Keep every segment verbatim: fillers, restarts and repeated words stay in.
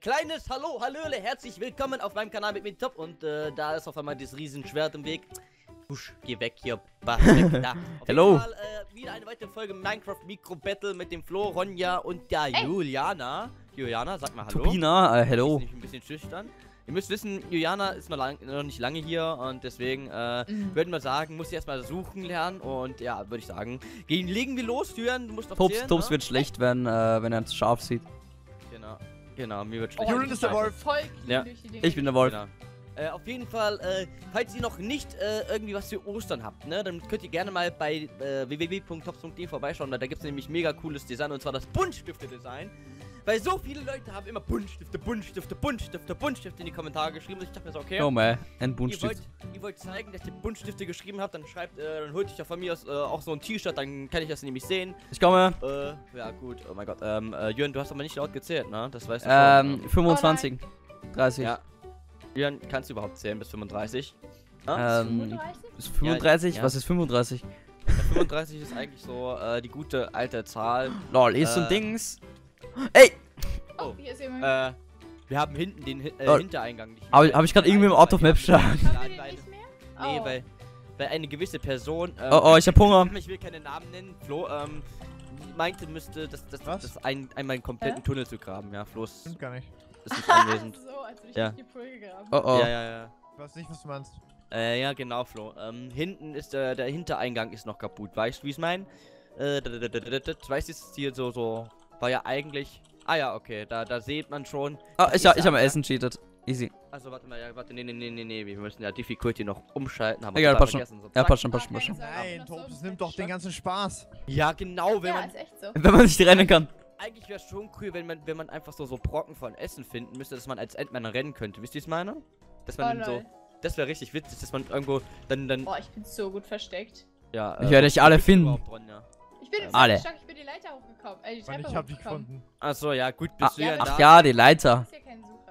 kleines Hallo, Hallöle, herzlich willkommen auf meinem Kanal mit mir Top. Und äh, da ist auf einmal dieses Riesenschwert im Weg. Husch, geh weg hier. Bah, weg, da. Hallo. Fall, äh, wieder eine weitere Folge Minecraft Mikro Battle mit dem Flo, Ronja und der Ey. Juliana. Juliana, sag mal Hallo. Tubina, äh, hello. Ist nämlich ein bisschen schüchtern. Ihr müsst wissen, Juliana ist noch, lang, noch nicht lange hier und deswegen äh, Mhm. würden wir sagen, muss sie erstmal suchen lernen und ja, würde ich sagen, gehen, legen wir los, Julian, du musst auf Tops, zählen, Tops ne? wird schlecht, wenn, äh, wenn er es scharf sieht. Genau, genau, mir wird Oh, schlecht. Julian ist der Wolf. Voll clean Ja. durch die Dinge. Ich bin der Wolf. Genau. Äh, auf jeden Fall, äh, falls ihr noch nicht äh, irgendwie was für Ostern habt, ne, dann könnt ihr gerne mal bei äh, w w w punkt tops punkt d e vorbeischauen, weil da gibt es nämlich mega cooles Design und zwar das Buntstifte-Design. Weil so viele Leute haben immer Buntstifte, Buntstifte, Buntstifte, Buntstifte in die Kommentare geschrieben. Und ich dachte mir so, okay. Oh man, ein Ihr Buntstift. wollt, ihr wollt zeigen, dass ihr Buntstifte geschrieben habt, dann schreibt, äh, dann holt euch ja von mir aus äh, auch so ein T-Shirt, dann kann ich das nämlich sehen. Ich komme. Äh, ja gut, oh mein Gott. Ähm, äh, Jürgen, du hast aber nicht laut gezählt, ne? Das weißt du Ähm, schon. fünfundzwanzig. dreißig. Ja. Jürgen, kannst du überhaupt zählen bis fünfunddreißig? Ähm, fünfunddreißig? ist fünfunddreißig? Ja. Was ist fünfunddreißig? Ja, fünfunddreißig ist eigentlich so äh, die gute alte Zahl. Lol, ist so ein Äh. Dings. Ey! Oh, hier ist jemand. Äh, wir haben hinten den Hi- äh, Lol. Hintereingang nicht. Hab ich- hab ich grad irgendwie im Out of Map stark. stark. Haben wir den nicht mehr? Nee, Oh. weil, weil eine gewisse Person. Ähm, Oh, oh, ich hab Hunger. Ich will keine Namen nennen. Flo, ähm, meinte, müsste das, das, Was? das ein, einmal einen kompletten Hä? Tunnel zu graben. Ja, Flo ist, Stimmt gar nicht. ist nicht anwesend. So, als würde ich Ja. durch die Brücke graben. Oh oh. Ja, ja, ja. Ich weiß nicht, was du meinst. Äh, ja, genau, Flo. Ähm, hinten ist der, der Hintereingang ist noch kaputt. Weißt du, wie ich es meine? Äh, da- da- da- da- da- da- weißt du, ist hier so, so, war ja eigentlich. Ah ja, okay, da, da sieht man schon. Ah, das ich, ist hab- ich ja- hab mal Essen cheatet. Easy. Also warte mal, ja, warte, nee, nee, nee, nee, nee, wir müssen ja Difficulty noch umschalten. Haben wir Egal, total passt schon. vergessen, sonst Ja, zack. passt schon, Ah, passt schon, keine passt schon. Sorge, Nein, noch so Tops, das im nimmt doch den Stock. ganzen Spaß. Ja, genau, wenn Ja, man. ist echt so. Wenn man nicht rennen kann. Eigentlich wäre es schon cool, wenn man, wenn man einfach so, so Brocken von Essen finden müsste, dass man als Endman rennen könnte. Wisst ihr, was ich meine? Dass man Oh, dann so. lol. Das wäre richtig witzig, dass man irgendwo dann. dann Boah, ich bin so gut versteckt. ja, Ich werde euch alle wo bist du finden. überhaupt dran, ja? Ich bin im Alle. zweiten Stock, ich bin die Leiter hochgekommen. Äh, die Mann, Treppe ich hab dich hochgekommen. gefunden. Achso, ja, gut, Ah, bist du ja, ja, da. Ach ja, die Das Leiter. ist ja kein Sucher.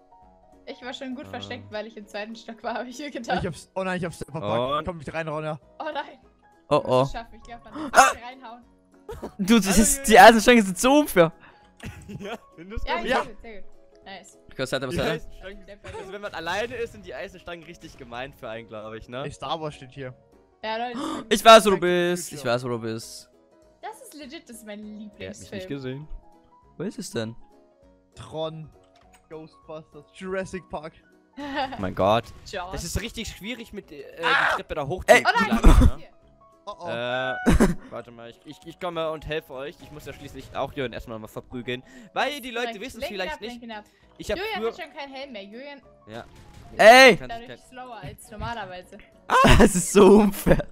Ich war schon gut Ah. versteckt, weil ich im zweiten Stock war, habe ich mir gedacht. Ich hab's. Oh nein, ich hab's verpackt. Und? Komm nicht rein, Ronja. Oh nein. Oh oh. Ich schaff, ich glaube, man muss nicht reinhauen. Du, das ist, die Eisenstangen sind so unfair. ja, findest du? Ja, Ja. sehr gut, sehr gut. Nice. Ich weiß halt, was Die er. Eisenstangen, also wenn man alleine ist, sind die Eisenstangen richtig gemein für einen, glaube ich, ne? Ey, Star Wars steht hier. Ja, Leute. das ist- Ich weiß, wo du bist. Ich weiß, wo du bist. Das ist legit, das ist mein Er hat mich nicht Lieblingsfilm. gesehen. Wo ist es denn? Tron. Ghostbusters. Jurassic Park. Oh mein Gott. Jaws. Das ist richtig schwierig mit äh, Ah! die Treppe da hoch Ey. Oh nein, ne? hier. Oh oh. Äh, warte mal, ich, ich, ich komme und helfe euch. Ich muss ja schließlich auch Jürgen erstmal mal verprügeln. Weil die Leute Lenk- wissen es lenk ihn vielleicht ab, nicht. lenk ihn ab. Ich habe Julian früher... hat schon keinen Helm mehr. Julian Ja. Ey! Kann- dadurch kann- slower als normalerweise. Das ist so unfair.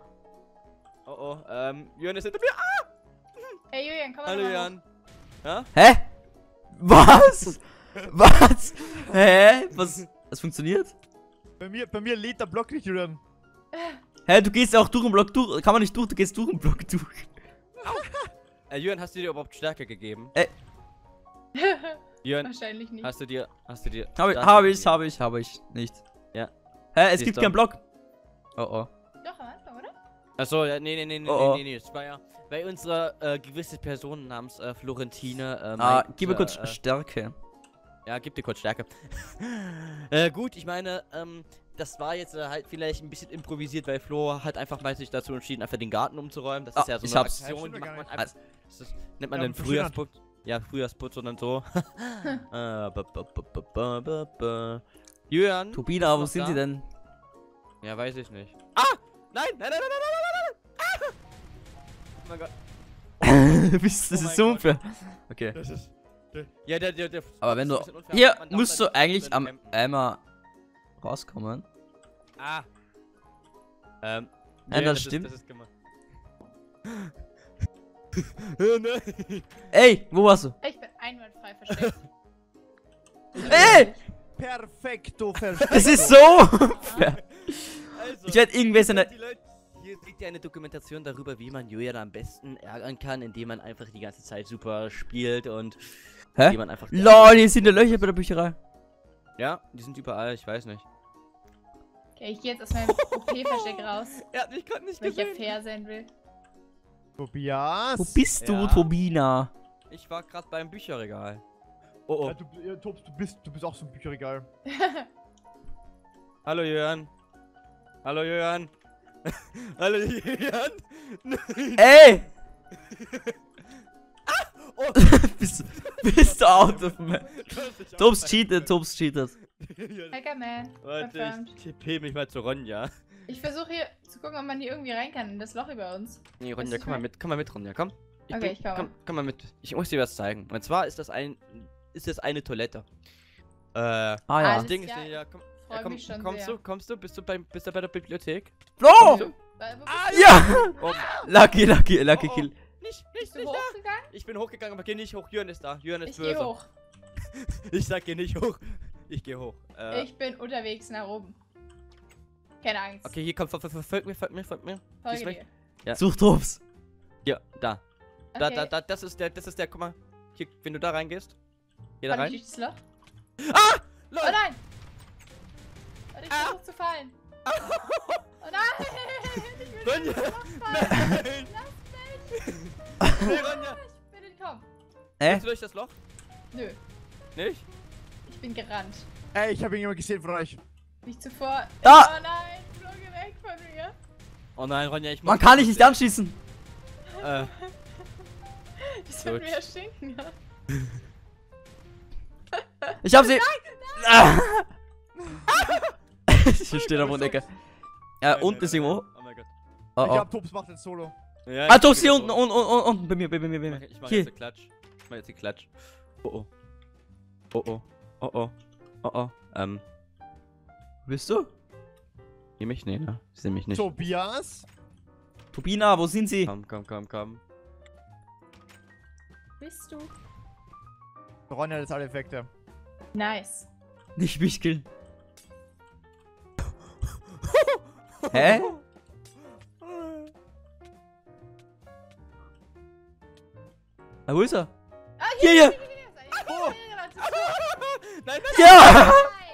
Oh oh, ähm, Jürgen ist hinter mir. Ah! Hey Julian, komm mal Hallo mal Jürgen. Ja? Hä? Was? Was? Hä? Was? Das funktioniert? Bei mir, bei mir lädt der Block nicht, Julian. Hä, du gehst ja auch durch den Block durch. Kann man nicht durch, du gehst durch den Block durch. Äh, Jürgen, hast du dir überhaupt Stärke gegeben? Äh. Jürgen, Wahrscheinlich nicht. hast du dir, hast du dir... Hab ich, Stärke hab ich, gegeben? hab ich, hab ich. Nicht. Ja. Hä, es Siehst gibt du. keinen Block. Oh oh. Doch, am Anfang, oder? Achso, ja, nee, nee, nee, nee, Oh, oh. nee, nee, das war ja... Weil unsere äh, gewisse Person namens äh, Florentine... Äh, Ah, meinte, gib mir kurz äh, Stärke. Ja, gib dir kurz Stärke. äh, gut, ich meine, ähm, das war jetzt äh, halt vielleicht ein bisschen improvisiert, weil Flo hat einfach mal sich dazu entschieden, einfach den Garten umzuräumen. Das Ah, ist ja so ich eine hab's. Aktion, Ja, die stimmt macht man gar einfach. Das ist, nennt man Ja, den verschönert. Frühjahrsputz. Ja, Frühjahrsputz und dann so. äh, ba, ba, ba, ba, ba, ba, ba. Julian? Turbina, wo bist du sind noch sie da? denn? Ja, weiß ich nicht. Ah! Nein, nein, nein, nein, nein, nein, nein, nein! Ah! Oh mein Gott. Bist- das Oh ist mein so Gott. unfair. Okay. Das ist. Ja, der, der, der. Aber wenn das du. ist ein bisschen unfair, Hier man darf musst da du nicht eigentlich drin am campen. Eimer rauskommen. Ah. Ähm. Nein, nee, das stimmt. Ist, das ist gemein. Nein. Ey, wo warst du? Ich bin einwandfrei versteckt. Ey! Perfekto, perfekto. Das ist so unfair. Also, Ich werde irgendwelche. die Leute, hier seht ihr eine Dokumentation darüber, wie man Julian am besten ärgern kann, indem man einfach die ganze Zeit super spielt und Hä? indem man einfach. Lol, hier sind die Löcher bei der Bücherei. Ja, die sind überall, ich weiß nicht. Okay, ich gehe jetzt aus meinem O P-Versteck raus, Er hat mich gerade nicht weil ich ja gesehen. fair sein will. Tobias. Wo bist du, Ja. Turbina? Ich war gerade beim Bücherregal. Oh, Ja, oh. du, ja, Tops, du bist, du bist auch so ein Bücherregal. Hallo, Jörn. Hallo, Jörn. Hallo, Jörn. Nein. Ey! Oh. bist, bist du out of me? Tops Tops cheatet, Tops cheatet. Hackerman. Warte, Confirmed. ich tippe mich mal zu Ronja. Ich versuche hier zu gucken, ob man hier irgendwie rein kann in das Loch über uns. Nee, Das Ronja, ist komm mal mir- mit, komm mal mit, Ronja, komm. Okay, bin- ich komme. Komm, komm mal mit. Ich muss dir was zeigen. Und zwar ist das ein, ist das eine Toilette. Äh, Ah ja. das Alles Ding ist, klar, ja, komm, freu ja, komm, mich schon kommst sehr. du, kommst du, bist du beim, bist du bei der Bibliothek? Flo! Kommst du? Äh, wo bist Ah, Ja! Oben. Lucky, lucky, lucky Oh, oh. kill. Nicht, Bist nicht, du nicht da. hochgegangen? Ich bin hochgegangen, aber geh nicht hoch. Jörn ist da. Jörn ist Ich gehe böse. hoch. Ich sag, geh nicht hoch. Ich geh hoch. Äh, Ich bin unterwegs nach oben. Keine Angst. okay, hier komm, fol- fol- folg mir, folg mir, folg mir. Folge Siehst du? dir. Ja. Such Tops. Ja, da. Da, Okay. da, da, das ist der, das ist der, guck mal. Hier, wenn du da reingehst. Geh da Warte, rein. ich durch das Loch? Ah! Oh Lol! nein! Warte, ich Ah. versuche zu fallen. Oh nein! Ich will Ronja! nicht ins Loch fallen. Nein! Lass mich! Nee, Ronja! Ich bin entkommen. Hä? Bist du durch das Loch? Nö, Nicht? ich bin gerannt. Ey, ich habe irgendjemand gesehen von euch. Nicht zuvor. Da! Oh nein, Flo, geh weg von mir. Oh nein, Ronja, ich Man muss- kann dich nicht anschießen. Äh, Die sollen Gut. mir erstinken. Ja. Ich hab sie. Ah. Ich stehe da von der Ecke. Ja, nein, unten nein, ist nein, irgendwo. nein. Oh mein Gott. Oh, Ich oh. hab Tops macht jetzt Solo. Ja, Ah, ich Tops bin hier so. unten, unten, unten, unten. Bei mir, bei mir, bei Ich mir. mach, ich mach Hier. jetzt den Klatsch. Ich mach jetzt den Klatsch. Oh oh. Oh oh. Oh oh. Oh oh. Ähm. Bist du? Hier mich? Nee, ne? Sie sehen mich nicht. Tobias? Turbina, wo sind sie? Komm, komm, komm, komm. Bist du? Ronja hat jetzt alle Effekte. Nice. Nicht mich killen. Hä? Na, wo ist er? Ah, Hier, hier. Oh. Nein, nein, Ja!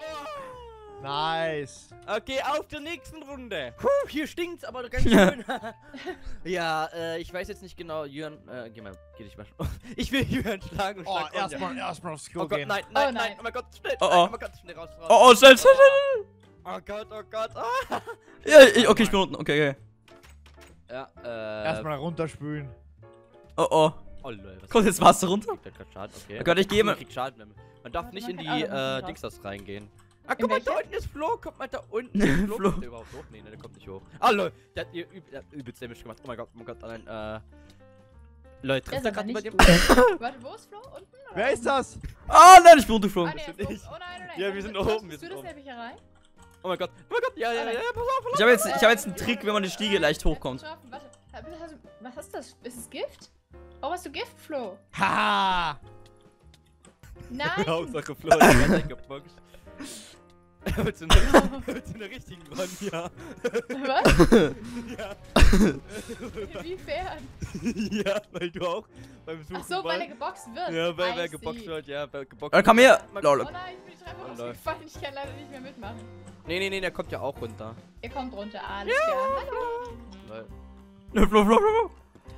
Nice. Okay, auf zur nächsten Runde. Puh, hier stinkt's aber ganz schön. Ja, äh, ich weiß jetzt nicht genau. Jörn, äh, geh mal, geh dich mal. Ich will Jörn schlagen und Oh, schlag Ronja. erstmal erstmal aufs Klo Oh Gott, gehen. nein, Oh nein, nein. nein, oh mein Gott, schnell, Oh, nein, oh. oh mein Gott, schnell raus, raus. Oh, oh, schnell, schnell, schnell. Oh Gott, oh Gott, oh. Ja, ich, okay, ich bin unten. Okay, okay. Ja, äh. Erstmal runterspülen. Oh, oh. Oh lol, was Kommt jetzt Wasser runter? kriegt der gerade Schaden, okay. Oh Gott, ich gehe Man mal. kriegt Schaden, wenn- man darf Warte, nicht man in kann die, auch noch äh, drauf. Dingsdas reingehen. Ah, In guck mal, da welche? unten ist Flo, guck mal, da unten ist Flo. Flo. Kommt der überhaupt hoch? Nee, ne, der kommt nicht hoch. Ah lol, der hat ihr üb der hat übelst Damage gemacht. Oh mein Gott, oh mein Gott, nein, äh. Leute, Der trifft er ist aber gerade über nicht dem. gut. Warte, wo ist Flo? Unten? Oder Wer ist oben? das? Ah, nein, ich bin Ah, runtergeflogen. nee, sind Flo. ich. Oh nein, oh nein. Ja, wir Warte, sind Flo, oben, wir bist du sind das oben. nämlich hier rein? Oh mein Gott, oh mein Gott, ja, ja, ja, ja, pass auf, pass Ich habe jetzt, ich hab jetzt einen Trick, wenn man die Stiege leicht hochkommt. Warte, hast du, was ist das? Ist es Gift? Oh, hast du Gift, Flo? Haha. Nein! Hauptsache Flo hat die ganze Zeit geboxt. Mit so einer, mit so einer richtigen Ronja. Was? Ja. Inwiefern? Ja, weil du auch beim Suchen Ach so, weil er geboxt wird. Ja, weil I wer see. geboxt wird, ja, wer geboxt Äh, komm her. Man- Lol. Oh nein, ich bin die Treppe Oh, rausgefallen. Ich kann leider nicht mehr mitmachen. Nee, nee, nee, der kommt ja auch runter. Ihr kommt runter, alles klar. Hallo. Weil, Flo, Flo, Flo,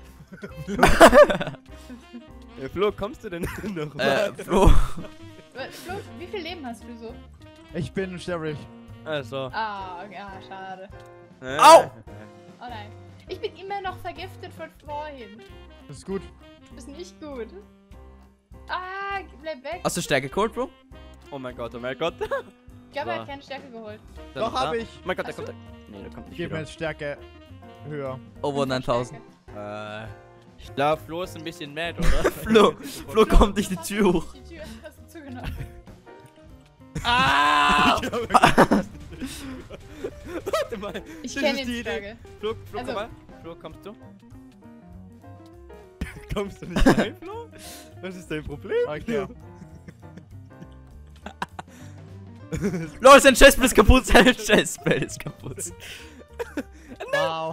ja, Flo, kommst du denn noch Flo. Äh, mal? Flo. Flo, wie viel Leben hast du so? Ich bin sterblich. Also. Ah, okay, ah, schade. Äh. Au! Oh nein. Ich bin immer noch vergiftet von vorhin. Das ist gut. Das ist nicht gut. Ah, bleib weg. Hast du Stärke geholt, Bro? Oh mein Gott, oh mein Gott. Ich glaube, er so. hat keine Stärke geholt. Dann Doch, da. hab ich. Oh mein Gott, der Hast kommt. Nee, der kommt nicht Gib mir wieder. jetzt Stärke höher. Over neuntausend. Äh, ich glaube, Flo ist ein bisschen mad, oder? Flo, Flo kommt nicht die Tür hoch. Die Tür hast du zugenommen. Ah! Ich glaube, er- Warte mal. Ich das kenne ist die die Idee. Stärke. Flo, Flo, Also- komm mal. Flo, kommst du? Kommst du nicht rein, Flo? Was ist dein Problem? Okay. Lol, sein Chestplate ist kaputt. Sein Chestplate ist kaputt. Wow.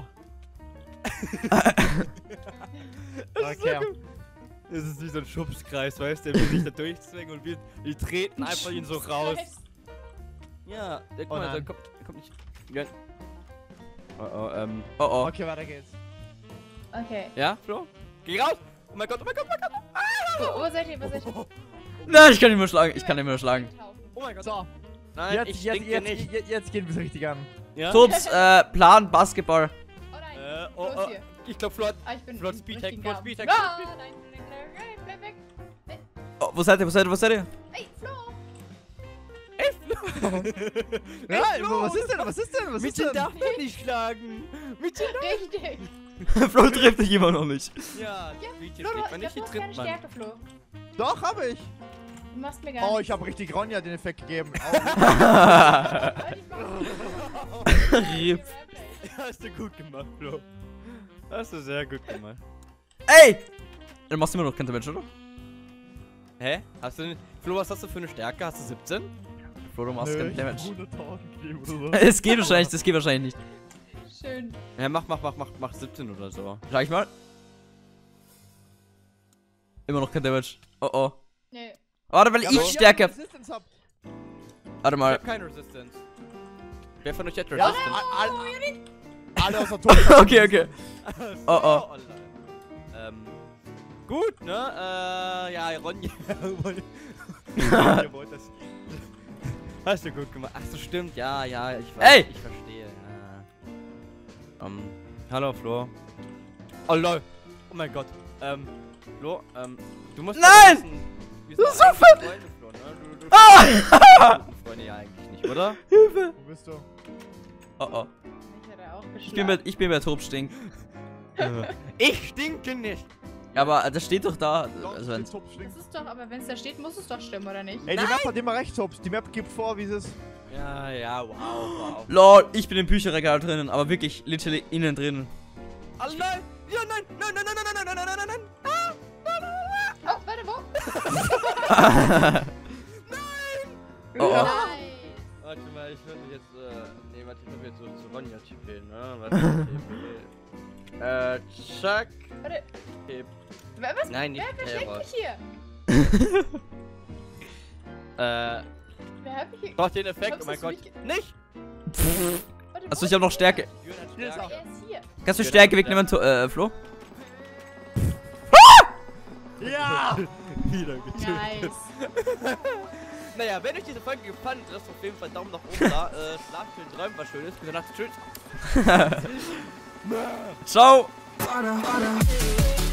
Okay. Das ist wie so ein Schubskreis, weißt du, der will sich da durchzwingen und wir, wir treten einfach ihn so raus. Ja, der, guck Oh mal, der nein. kommt, der kommt nicht. Ja. Oh, oh, ähm. Oh, oh. Okay, weiter geht's. Okay. Ja, Flo? Geh raus! Oh mein Gott, oh mein Gott, oh mein Gott! Wo, wo seid ihr? Wo seid ihr? Oh, Nein, ich kann nicht mehr schlagen. Ich kann nicht mehr schlagen. Oh mein Gott. So, Nein, jetzt, ich jetzt, stinke jetzt, nicht. jetzt, jetzt geht es richtig an. Ja? Tops, äh, Plan, Basketball. Oh nein. Äh, Flo oh, ist oh. hier. Ich glaub, Flo hat... Ah, ich bin Flo hat im Speedhack, richtigen Flo hat Garten. Speedhack, Ah, Flo hat nein, nein, nein, nein, bleib weg. Oh, wo seid ihr, wo seid ihr, wo seid ihr? Ey, Flo. Nein, was ist denn, was ist denn, was ist Mädchen denn? darf man nicht schlagen. Mädchen Richtig. Flo trifft dich immer noch nicht. Ja, Ja, Mädchen Flo, schlägt ich man glaub, nicht, du hier hast keine trifft man. Stärke, Flo. Doch, hab ich. Du machst mir gar Oh, nichts. ich hab richtig Ronja den Effekt gegeben. Au. Rieb. Hast du gut gemacht, Flo. Hast du sehr gut gemacht. Ey! Dann machst du immer noch kein Damage, oder? Hä? Hast du... Flo, was hast du für eine Stärke? Hast du siebzehn? Flo, du machst Nö, kein ich Damage. hab hunderttausend gegeben oder so. Es geht wahrscheinlich, das geht wahrscheinlich nicht. Schön. Ja, mach, mach, mach, mach, mach siebzehn oder so. Schau ich mal. Immer noch kein Damage. Oh oh. Nee. Warte, weil Ja, ich aber Stärke hab. Resistance hab. Warte Ich mal. hab keine Resistance. Wer von euch hat Ja, Resistance? all, all, alle außer Thomas. Okay, okay. Oh, oh. Oh, ähm, gut, ne? Äh, ja, Ronja. Ronja wollte das. Hast du gut gemacht. Ach so, stimmt. Ja, ja, ich weiß. Ey! Ich verstehe. Ja. Ähm, hallo, Flo. Oh, lol. Oh mein Gott. Ähm, Flo, ähm, du musst... Nein! Wissen, wir Du sind bist so eigentlich fett! Freunde, Flo, ne? Du, du, Ah! du Freunde ja eigentlich nicht, oder? Hilfe! Wo bist du? Oh oh. Ich hätte auch Ich bin bei, ich bin bei Tobstink. Ich stinke nicht. Ja, aber das steht doch da. Doch, Also den wenn's. Top stinkt. Das ist doch, aber wenn es da steht, muss es doch stimmen, oder nicht? Ey, die Map hat immer recht, Tops. Die Map gibt vor, wie es ist. Ja, ja, wow, wow. Lol, ich bin im Bücherregal drinnen, aber wirklich literally innen drinnen. Oh nein! Ja, nein! Nein, nein, nein, nein, nein, nein, nein, nein, nein, nein! Oh, warte, wo? Oh oh. Nein. Warte mal, ich würde jetzt, äh, nee, warte, ich würde jetzt so zu Ronja tippen, ne? Warte, okay. Äh, zack. Warte. Tipp. Wer, was? Nein, nicht Wer, wer schlägt Terror. mich hier? Äh, Wer hat mich hier? doch den Effekt, Hab's oh mein das Gott. nicht ge- Nicht! Warte, Achso, wo? ich hab noch Stärke. Jürgen hat Hier ist Stärke. Er ist hier. Kannst du Stärke wegnehmen, To- äh, Flo? Ja! Wieder getötet. Nice. Naja, wenn euch diese Folge gefallen hat, lasst auf jeden Fall Daumen nach oben da. Äh, schlaft schön, träumt was Schönes. Gute Nacht, tschüss. Ciao! Water, water.